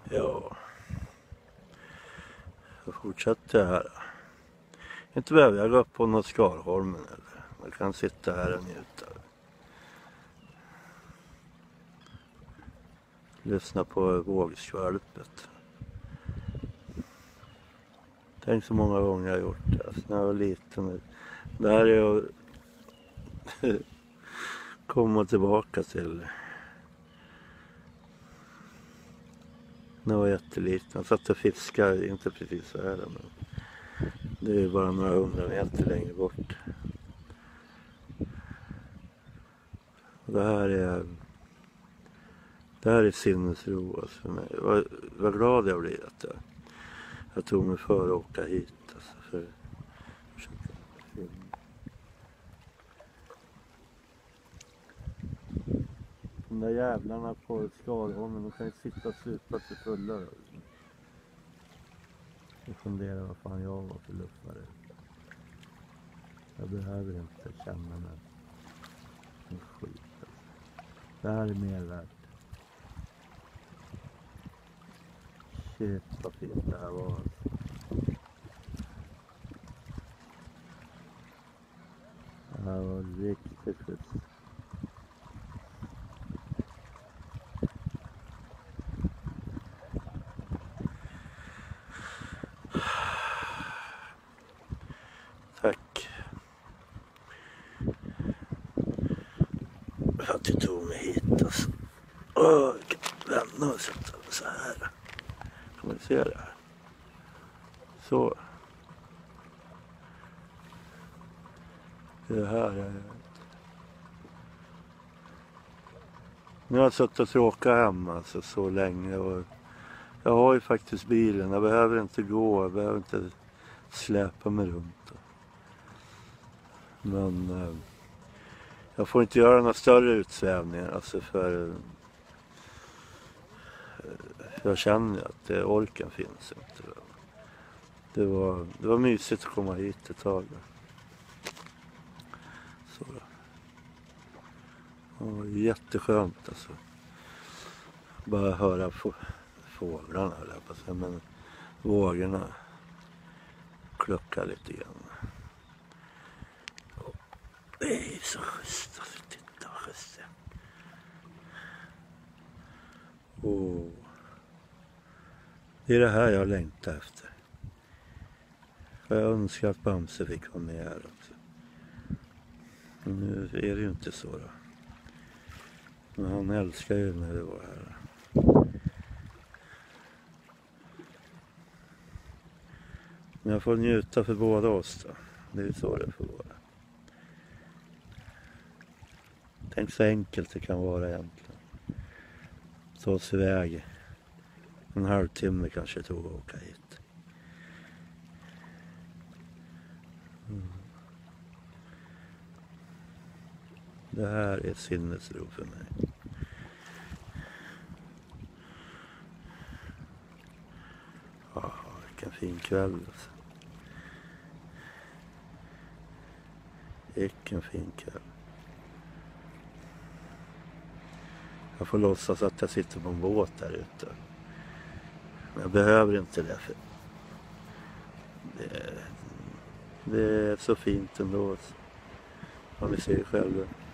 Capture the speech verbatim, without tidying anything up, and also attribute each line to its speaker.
Speaker 1: Ja. Jag fortsätter här. Inte behöver jag gå upp på något Skarholmen eller. Man kan sitta här och njuta. Lyssna på vågskvalpet. Tänk så många gånger jag har gjort det. Alltså, när jag var liten. Det här är att komma tillbaka till. När jag var jätteliten. Jag satt och fiskade, inte precis så här. Men det är bara några hundra meter längre bort. Och det här är... Det här är sinnesro alltså för mig. Vad, vad glad jag blir att jag, jag tog mig för att åka hit. Alltså för, de där jävlarna på Skarholmen, de kan ju sitta och supa sig fulla. Jag funderar vad fan jag var för luffare. Jag behöver inte känna mig som skit. Alltså. Det här är mer värt. Shit vad fint det här var alltså. Det här var riktigt schysst. Tack för att du tog mig hit alltså. Åh, vänner och sätta mig så här. Kan man se det här? Så. Det är det här jag gör. Nu har jag suttit och tråkat hemma alltså, så länge. Och jag har ju faktiskt bilen. Jag behöver inte gå. Jag behöver inte släpa mig runt. Men eh, jag får inte göra några större utsvävningar. Alltså för eh, jag känner att det, orken finns inte. Det var, det var mysigt att komma hit ett tag. Så då. Ja, jätteskönt alltså. Bara höra få, fåglarna eller på sig, men vågorna kluckar lite grann. Och det är så schysst alltså, titta vad schysst det är. Oh. Det är det här jag längtar efter. Jag önskar att Bamse fick vara med här också. Men nu är det ju inte så då. Men han älskar ju när det var här. Men jag får njuta för båda oss då. Det är ju så det får vara. Tänk så enkelt det kan vara egentligen. Ta oss iväg. En halvtimme kanske tog att åka hit. Mm. Det här är sinnesro för mig. Ja, vilken fin kväll alltså. Vilken fin kväll. Jag får låtsas att jag sitter på en båt där ute. Men jag behöver inte det. För det, det är så fint ändå. Ja, ni ser själva.